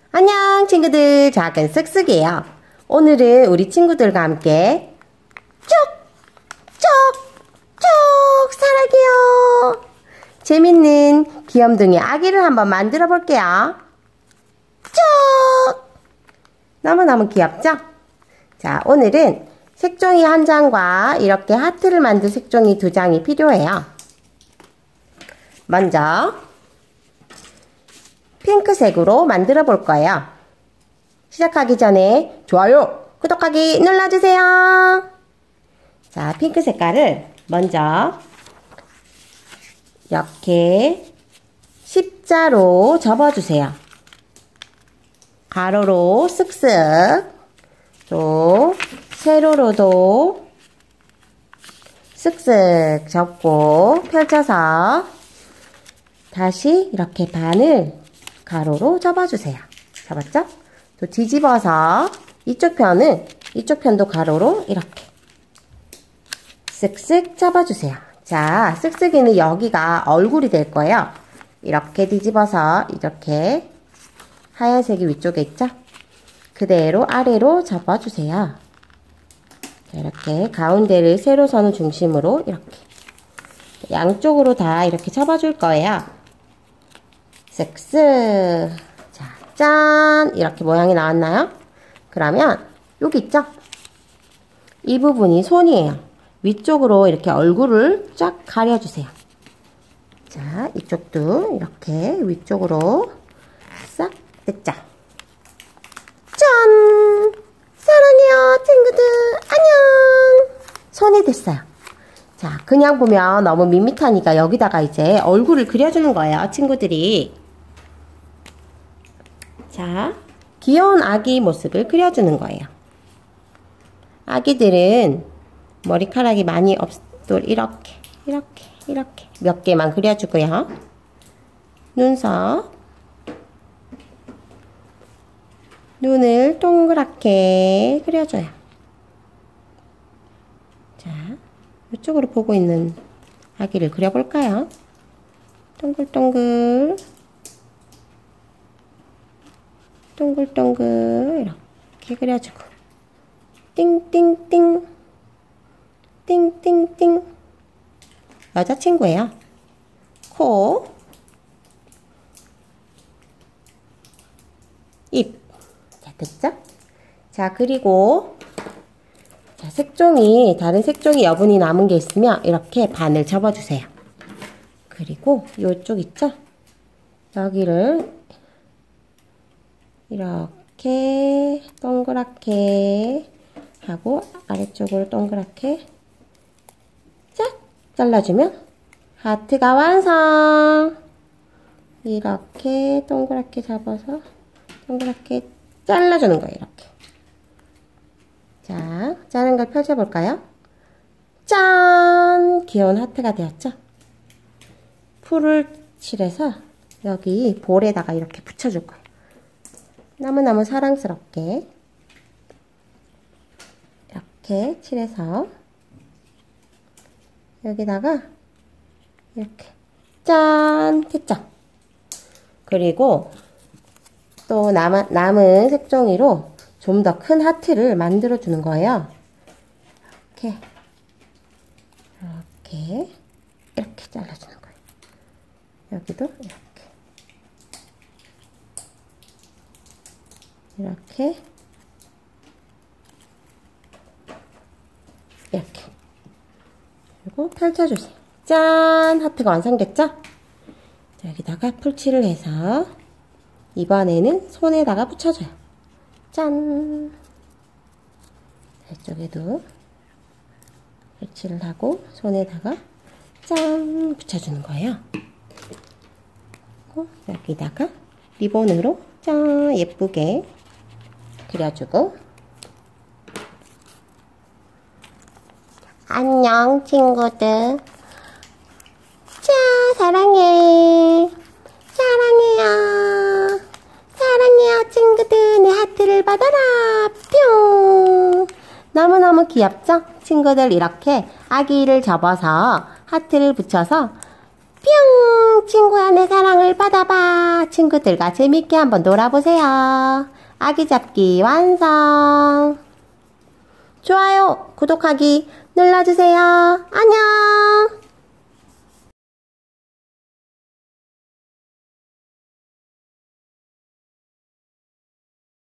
안녕 친구들, 작은 쓱쓱이에요. 오늘은 우리 친구들과 함께 쭉쭉쭉 사랑해요. 재밌는 귀염둥이 아기를 한번 만들어 볼게요. 쭉! 너무너무 귀엽죠? 자, 오늘은 색종이 한 장과 이렇게 하트를 만든 색종이 2장이 필요해요. 먼저 핑크색으로 만들어 볼 거예요. 시작하기 전에 좋아요, 구독하기 눌러주세요. 자, 핑크 색깔을 먼저 이렇게 십자로 접어주세요. 가로로 쓱쓱, 또 세로로도 쓱쓱 접고 펼쳐서 다시 이렇게 반을 가로로 접어주세요. 접었죠? 또 뒤집어서 이쪽 편도 가로로 이렇게 쓱쓱 접어주세요. 자, 쓱쓱이는 여기가 얼굴이 될 거예요. 이렇게 뒤집어서 이렇게 하얀색이 위쪽에 있죠? 그대로 아래로 접어주세요. 자, 이렇게 가운데를 세로선을 중심으로 이렇게 양쪽으로 다 이렇게 접어줄 거예요. 쓱쓱. 자, 짠! 이렇게 모양이 나왔나요? 그러면 여기 있죠? 이 부분이 손이에요. 위쪽으로 이렇게 얼굴을 쫙 가려주세요. 자, 이쪽도 이렇게 위쪽으로 싹 됐죠? 짠! 사랑해요, 친구들. 안녕! 손이 됐어요. 자, 그냥 보면 너무 밋밋하니까 여기다가 이제 얼굴을 그려주는 거예요, 친구들이. 자, 귀여운 아기 모습을 그려주는 거예요. 아기들은 머리카락이 많이 없도록 이렇게 몇 개만 그려주고요. 눈썹, 눈을 동그랗게 그려줘요. 자, 이쪽으로 보고 있는 아기를 그려볼까요? 동글동글 동글동글 이렇게 그려주고 띵띵띵 띵띵띵 여자친구예요. 코, 입. 자, 됐죠? 자, 그리고 자, 다른 색종이 여분이 남은 게 있으면 이렇게 반을 접어주세요. 그리고 이쪽 있죠? 여기를 이렇게 동그랗게 하고 아래쪽으로 동그랗게 쫙 잘라주면 하트가 완성! 이렇게 동그랗게 잡아서 동그랗게 잘라주는 거예요. 이렇게. 자, 자른 걸 펼쳐볼까요? 짠! 귀여운 하트가 되었죠? 풀을 칠해서 여기 볼에다가 이렇게 붙여줄 거예요. 너무너무 사랑스럽게 이렇게 칠해서 여기다가 이렇게 짠! 됐죠? 그리고 또 남은 색종이로 좀 더 큰 하트를 만들어 주는 거예요. 이렇게 잘라주는 거예요. 여기도 이렇게 그리고 펼쳐주세요. 짠! 하트가 완성됐죠? 자, 여기다가 풀칠을 해서 이번에는 손에다가 붙여줘요. 짠! 이쪽에도 풀칠을 하고 손에다가 짠! 붙여주는 거예요. 그리고 여기다가 리본으로 짠! 예쁘게 그려주고 안녕 친구들. 자, 사랑해. 사랑해요. 사랑해요 친구들. 내 하트를 받아라. 뿅. 너무너무 귀엽죠? 친구들 이렇게 아기를 접어서 하트를 붙여서 뿅! 친구야, 내 사랑을 받아봐. 친구들과 재밌게 한번 놀아보세요. 아기 잡기 완성. 좋아요, 구독하기 눌러주세요. 안녕.